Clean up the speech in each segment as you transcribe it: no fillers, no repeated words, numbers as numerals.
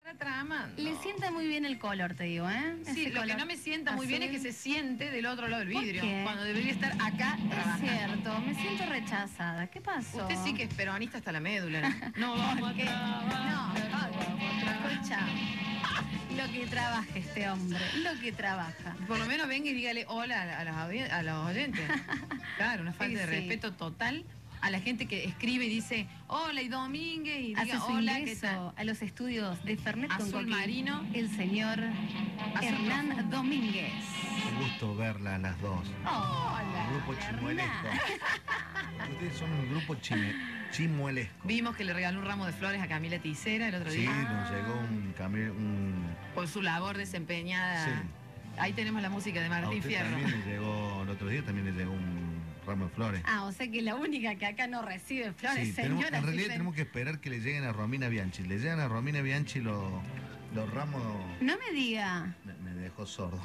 Tramando. Le sienta muy bien el color, te digo, ¿eh? Sí, Ese lo que color no me sienta muy azul. bien es que se siente del otro lado del ¿Por vidrio, qué? cuando debería estar acá Es trabajando. cierto, me siento rechazada. ¿Qué pasó? Usted sí que es peronista hasta la médula, ¿no? No vamos a ¿Qué? trabajar, No, escucha. Lo que trabaja este hombre, lo que trabaja. Por lo menos venga y dígale hola a los oyentes. Claro, una falta Sí, de sí. respeto total a la gente que escribe y dice hola y Domínguez y Hace diga su hola, ¿qué ingreso tal? a los estudios de Fernet con Azul Coqui, marino. el señor Azul Hernán profundo. Domínguez. Un gusto verla a las dos. Hola, Un grupo chimuelesco. Hernán. Ustedes son un grupo chimuelesco. Vimos que le regaló un ramo de flores a Camila Ticera el otro Sí, día. nos llegó un Por su labor desempeñada. Sí. Ahí tenemos la música de a Martín usted Fierro. también le llegó, el otro día también le llegó un ramo de flores. Ah, o sea que la única que acá no recibe flores, Sí, señora. en realidad tenemos que esperar que le lleguen a Romina Bianchi. Le llegan a Romina Bianchi los ramos. No me diga. Me dejó sordo.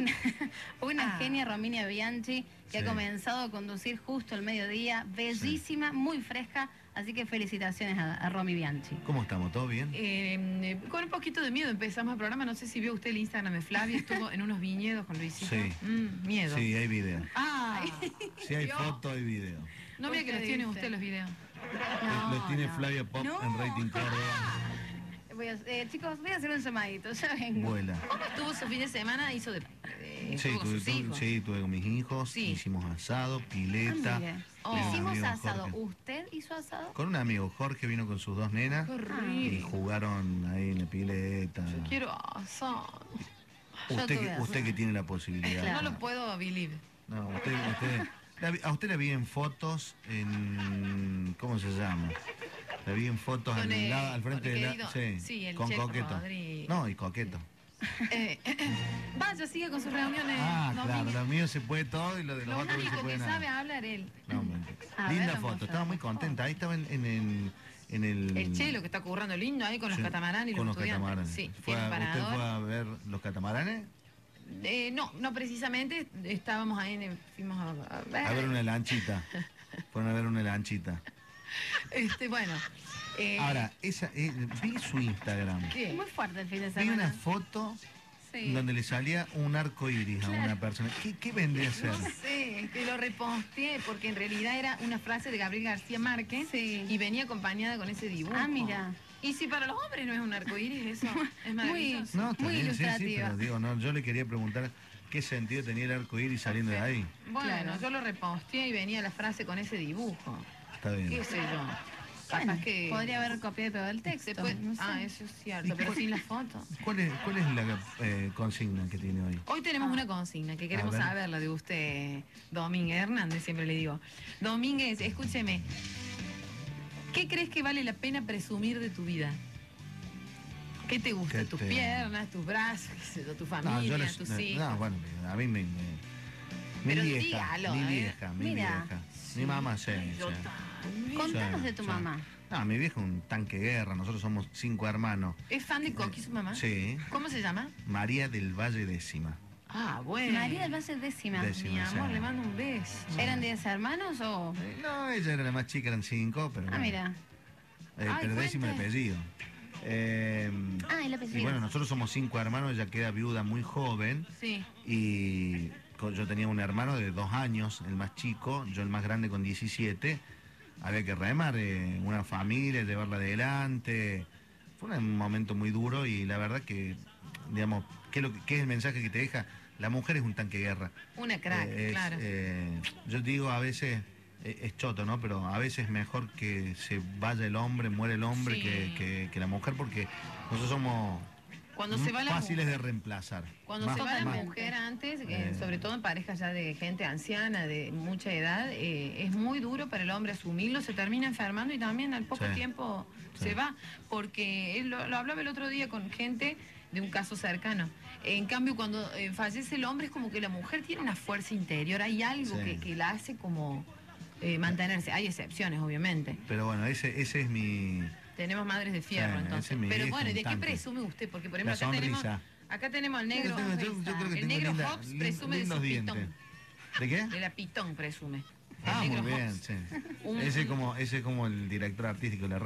Una genia, Romina Bianchi, que Sí. ha comenzado a conducir justo al mediodía, bellísima, muy fresca, así que felicitaciones a Romy Bianchi. ¿Cómo estamos? ¿Todo bien? Con un poquito de miedo empezamos el programa. No sé si vio usted el Instagram de Flavia. Estuvo en unos viñedos con Luisito. Sí. Miedo. Sí, hay video. Ah, Sí, hay Dios. foto, hay video. No vea que los tiene usted los videos. Los tiene no. Flavia Pop No. en Rating Córdoba. Chicos, voy a hacer un llamadito, ya vengo. Vuela. ¿Cómo estuvo su fin de semana? Hizo Sí, estuvo con sus hijos. tuve con mis hijos, Sí. hicimos asado, pileta. Ah, mire. Oh. Tengo un Hicimos amigo, asado. Jorge. ¿Usted hizo asado? Con un amigo, Jorge vino con sus dos nenas Qué y rico. jugaron ahí en la pileta. Quiero asado. Yo Usted, tuve usted asado. que tiene la posibilidad. Claro. No lo puedo believe. No, a usted la vi en fotos en... ¿Cómo se llama? La vi en fotos Con el- al frente con de el la... querido- sí, el con Checo Coqueto. Rodríguez. No, y Coqueto. Vaya, sigue con sus reuniones. Claro, Domínguez. lo mío se puede todo y lo de los Lo otros no se único puede que nada. sabe hablar él. No, hombre. A ver, Linda vamos foto, a estaba ver. muy contenta. Ahí estaba en el... El Chelo que está currando lindo ahí con los Sí, catamaраnes y con los los estudiantes. catamaranes. Sí, ¿Usted tiene un parador. fue a ver los catamaranes? No precisamente. Estábamos ahí, fuimos a ver. A ver una lanchita. Fueron a ver una lanchita. Bueno. Ahora, vi su Instagram. ¿Qué? Muy fuerte el fin de Vi semana. una foto Sí. donde le salía un arco iris a una persona. ¿Qué vendría a ser? No sé, que lo reposteé porque en realidad era una frase de Gabriel García Márquez Sí. y venía acompañada con ese dibujo. Ah, mira. Y si para los hombres no es un arcoíris, eso es maravilloso. No, está Muy bien, sí, ilustrativa. pero digo, no, yo le quería preguntar qué sentido tenía el arco iris saliendo de ahí. Bueno, Claro. yo lo reposteé y venía la frase con ese dibujo. Está bien. ¿Qué sé yo? Bueno, Capaz que podría haber copiado y pegado el texto. después- no sé. eso es ¿Y cierto, pero cuál- sin la foto. ¿Cuál es la consigna que tiene hoy? Hoy tenemos una consigna que queremos A ver. saber, la de usted, Domínguez Hernández, siempre le digo. Domínguez, escúcheme. ¿Qué crees que vale la pena presumir de tu vida? ¿Qué te gusta? ¿Qué ¿Tus te- piernas, tus brazos, qué sé yo, tu familia, tus hijos? No, bueno, a mí mi Pero vieja, dígalo, mi ¿eh? vieja, mi Mira. vieja. Mi mamá, sí. Yo sí. también. Contanos Sí, de tu sí. mamá. No, mi vieja es un tanque de guerra, nosotros somos 5 hermanos. ¿Es fan de Coqui su mamá? Sí. ¿Cómo se llama? María del Valle Décima. Ah, bueno. María del Valle décima. Décima. Mi amor, sí. le mando un beso. ¿Eran 10 hermanos o...? No, ella era la más chica, eran 5, pero Ah, bueno. mira. Pero décima el cuente. apellido. El apellido. Y bueno, nosotros somos 5 hermanos, ella queda viuda muy joven Sí. y yo tenía un hermano de 2 años, el más chico, yo el más grande con 17. Había que remar una familia, llevarla adelante. Fue un momento muy duro y la verdad que, digamos, ¿qué es el mensaje que te deja? La mujer es un tanque de guerra. Una crack, claro. Yo digo a veces, es choto, ¿no? Pero a veces es mejor que se vaya el hombre, muere el hombre, Sí. que la mujer, porque nosotros somos Cuando se va la fáciles mujer. de reemplazar. Cuando Más- se va la más- mujer antes, sobre todo en parejas ya de gente anciana, de mucha edad, es muy duro para el hombre asumirlo, se termina enfermando y también al poco Sí. tiempo Sí. se va, porque él lo hablaba el otro día con gente de un caso cercano. En cambio, cuando fallece el hombre es como que la mujer tiene una fuerza interior, hay algo Sí. que la hace como mantenerse. Hay excepciones, obviamente. Pero bueno, ese es mi... Tenemos madres de fierro, Sí, entonces. ese es mi Pero viejo, bueno, ¿y un ¿de qué tanque. presume usted? Porque, por La ejemplo, sonrisa. acá tenemos al negro. Yo creo que El tengo negro linda- Hobbs presume de su lindos dientes. pitón. ¿De qué? De la pitón presume. El Ah, muy negro bien, Hobbs. sí. Un- Ese es como el director artístico de la radio.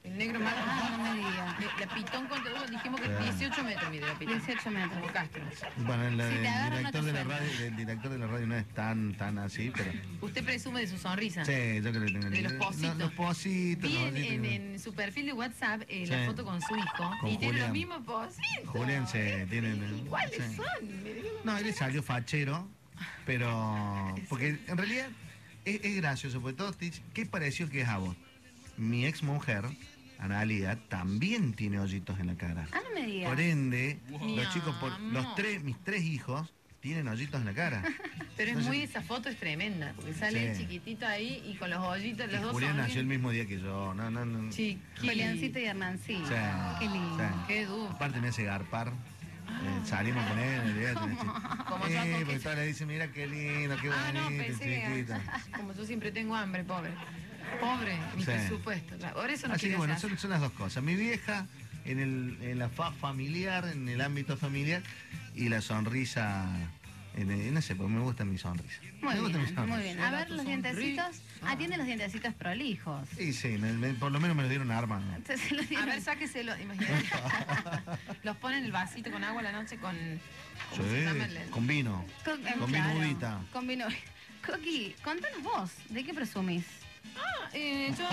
El negro más. Ah, no me diga. La Pitón con dijimos que 18 metros mide la Pitón. 18 metros. Como Castro. Bueno, Si te agarran, director no te de la suelta. radio, el director de la radio no es tan así, pero... Usted presume de su sonrisa. Sí, yo creo que tengo De los pocitos. Los pocitos. Vi los en, pocitos. en su perfil de WhatsApp la Sí. foto con su hijo Con y tiene los Julián. mismos pocitos. Julián se tiene... ¿Cuáles sí. son? Me digo, No, él salió fachero, pero... Porque en realidad es gracioso, porque todos te dicen, ¿qué pareció que es a vos? Mi ex mujer, Analia, también tiene hoyitos en la cara. Ah, no me diga. Por ende, Mi los chicos, amor. mis tres hijos tienen hoyitos en la cara. Pero es Entonces, muy, esa foto es tremenda, porque sale el Sí. chiquitito ahí y con los hoyitos, y los dos Julián son nació el mismo día que yo. No. Juliancito y Hernancito. Sí, Qué lindo. sí. Qué duro. Aparte me hace garpar. Salimos con él, Como yo con porque queso. todos le dicen, mira qué lindo, qué Ah, no, bonito, pensé que chiquito. como yo siempre tengo hambre, pobre. Pobre, mi Sí. presupuesto. Claro, por eso no Así que quiero bueno, hacer. son las dos cosas. Mi vieja en la faz familiar, en el ámbito familiar, y la sonrisa, no sé, porque me gusta mi sonrisa. Muy me gusta mi bien, sonrisa. muy bien. A Hola, ver tu los sonrisa. dientecitos. Atiende los dientecitos prolijos. Y sí, por lo menos me lo dieron arma. Entonces los A dientes- ver, sáqueselo, imagínate. Los pone en el vasito con agua a la noche con. ¿Cómo se llama el- Con vino. Con vino udita. Con vino. Coqui, contanos vos, ¿de qué presumís? Yo.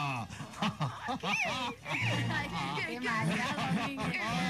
Qué maldad,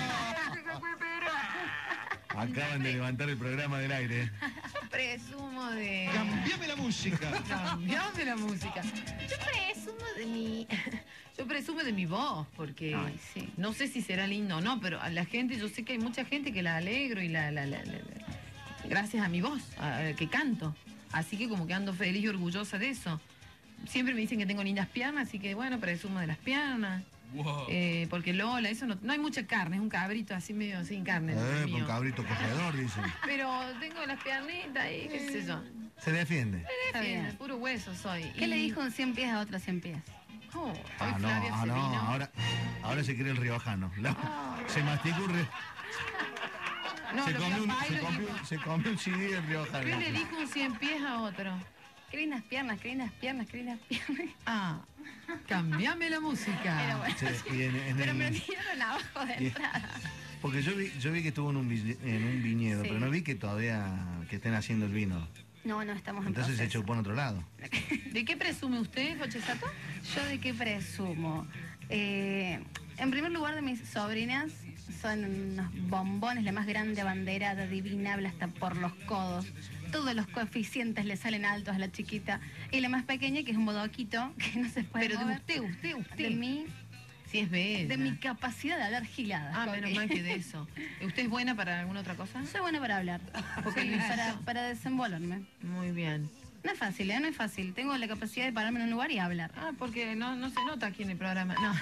Acaban de levantar el programa del aire. presumo de. Cambiame la música. Cambiame la música. Yo presumo de mi. Yo presumo de mi voz, porque Ay, sí. no sé si será lindo o no, pero a la gente, yo sé que hay mucha gente que la alegro y gracias a mi voz, que canto. Así que como que ando feliz y orgullosa de eso. Siempre me dicen que tengo lindas piernas, así que bueno, presumo de las piernas. Wow. Porque Lola, eso no hay mucha carne, es un cabrito así medio sin carne. el mío. Con cabrito cogedor, dicen. Pero tengo las piernitas y qué sé yo. Se defiende. Está Bien, bien. puro hueso soy. ¿Qué le dijo un 100 pies a otro 100 pies? Oh, hoy Ah, no, Flavia se vino. ahora se quiere el riojano. Se masticó un No, se, lo que comió papá le dijo. se comió un CD del riojano. ¿Qué le dijo un 100 pies a otro? Qué lindas piernas, qué lindas piernas, qué lindas piernas. Ah, cambiame la música. Pero bueno, Sí, y en pero el- me dieron abajo de y- entrada. Porque yo vi que estuvo en un viñedo, Sí. pero no vi que todavía que estén haciendo el vino. No, estamos en Entonces se proceso. chupó en otro lado. ¿De qué presume usted, Jochesato? ¿Yo de qué presumo? En primer lugar, de mis sobrinas, son unos bombones, la más grande abanderada, divina, habla hasta por los codos. Todos los coeficientes le salen altos a la chiquita. Y la más pequeña, que es un bodoquito, que no se puede Pero de mover. usted. De mí, Sí, es bella. de mi capacidad de hablar giladas. Ah, Coqui. menos mal que de eso. ¿Usted es buena para alguna otra cosa? Soy buena para hablar, Porque Sí, lo hizo. para desenvolverme. Muy bien. No es fácil, ¿eh? No es fácil. Tengo la capacidad de pararme en un lugar y hablar. Ah, porque no se nota aquí en el programa. No.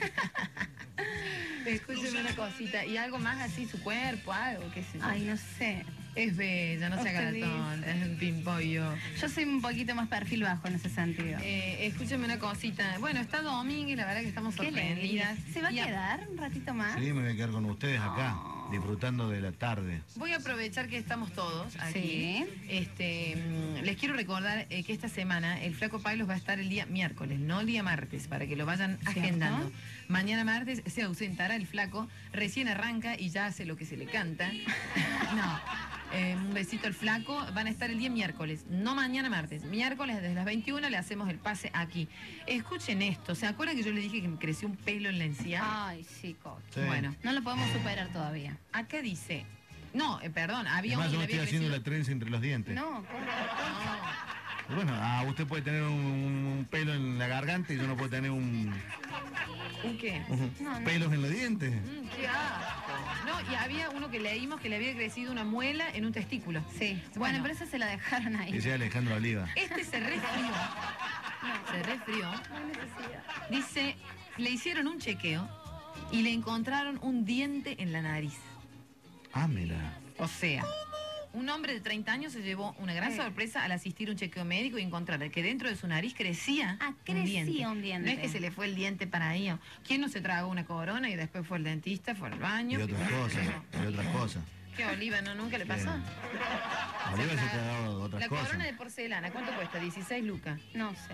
Escúcheme una cosita. ¿Y algo más así, su cuerpo, algo? ¿Qué sé yo? Ay, no sé. Es bella, no se haga Usted la tonta, es un pimpollo. Yo soy un poquito más perfil bajo en ese sentido. Escúcheme una cosita. Bueno, está Domínguez, la verdad que estamos Qué alegría. sorprendidas. ¿Se va a Y quedar un ratito más? Sí, me voy a quedar con ustedes acá, disfrutando de la tarde. Voy a aprovechar que estamos todos aquí. Sí. Les quiero recordar que esta semana el Flaco Pailos va a estar el ddía miércoles, no el día martes, para que lo vayan ¿Cierto? agendando. Mañana martes se ausentará el Flaco, recién arranca y ya hace lo que se le canta. No. Un besito al Flaco. Van a estar el día miércoles, no mañana martes. Miércoles desde las 21 le hacemos el pase aquí. Escuchen esto. ¿Se acuerdan que yo les dije que me creció un pelo en la encía? Ay, sí, Coqui. Sí. Bueno, No lo podemos superar todavía. acá dice. No, perdón, había Además, uno yo que me le estoy había haciendo crecido. la trenza entre los dientes. No, Coqui. Bueno, usted puede tener un pelo en la garganta y yo no puedo tener ¿Un qué? No, no. pelos en los dientes. Qué asco. No, y había uno que leímos que le había crecido una muela en un testículo. Sí. Bueno, pero esa se la dejaron ahí. Que sea Alejandro Oliva. Este se resfrió. Se resfrió. No hay necesidad. Dice, le hicieron un chequeo y le encontraron un diente en la nariz. Ah, mira. O sea, un hombre de 30 años se llevó una gran sorpresa al asistir a un chequeo médico y encontrar que dentro de su nariz crecía, crecía un diente. No es que se le fue el diente para ahí. ¿Quién no se tragó una corona y después fue al dentista, fue al baño? Y otras cosas. Y otras cosas. ¿Qué, Oliva, no nunca le pasó? Oliva se te ha dado otras La cosas. corona de porcelana, ¿cuánto cuesta? 16 lucas. No sé, Coqui.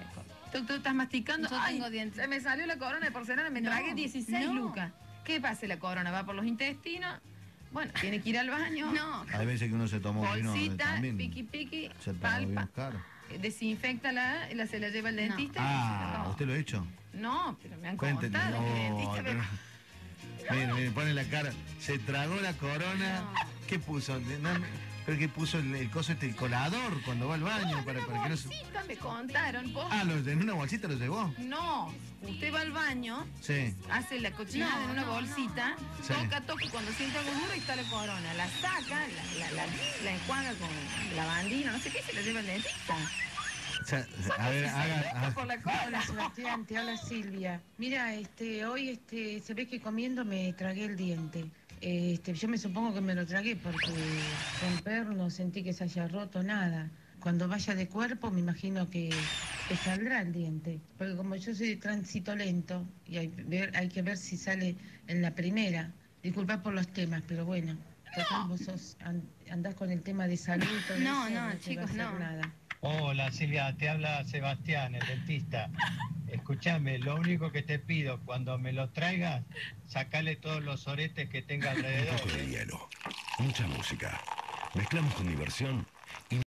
Doctor, estás masticando. Yo Ay, tengo dientes. se me salió la corona de porcelana, me No, tragué 16 no. lucas. ¿Qué pasa? La corona va por los intestinos. Bueno, tiene que ir al baño. No. Hay veces que uno se toma un vino Bolsita, también. piqui, Se toma palpa. vino caro. Desinfecta se la lleva al No. dentista. Ah, ¿usted lo ha hecho? No, pero me han Cuéntenos. contado que el dentista me... Mire, mire, pone la cara. Se tragó la corona. No. ¿Qué puso? Pero que puso el coso el colador cuando va al baño para que no se... bolsita, me contaron. ¿Vos? Ah, en una bolsita lo llevó. No, usted va al baño, Sí. hace la cochinada No, en una no, bolsita, Sí. toca, y cuando siente algo duro, ahí está la corona. La saca, la enjuaga con lavandina, no sé qué, y se la lleva al dentista. O sea, a ver, haga... Por la Hola cola. Sebastián, te habla Silvia. Mira, hoy se ve que comiendo me tragué el diente. Yo me supongo que me lo tragué porque romper no sentí que se haya roto nada. Cuando vaya de cuerpo me imagino que saldrá el diente. Porque como yo soy de tránsito lento y hay que ver si sale en la primera. Disculpa por los temas, pero bueno. Total, vos andás con el tema de salud y todo No, eso, no, te va a chicos, hacer no. nada. Hola Silvia, te habla Sebastián, el dentista. Escúchame, lo único que te pido, cuando me lo traigas, sacale todos los oretes que tenga Un alrededor. poco de hielo, mucha música. Mezclamos con diversión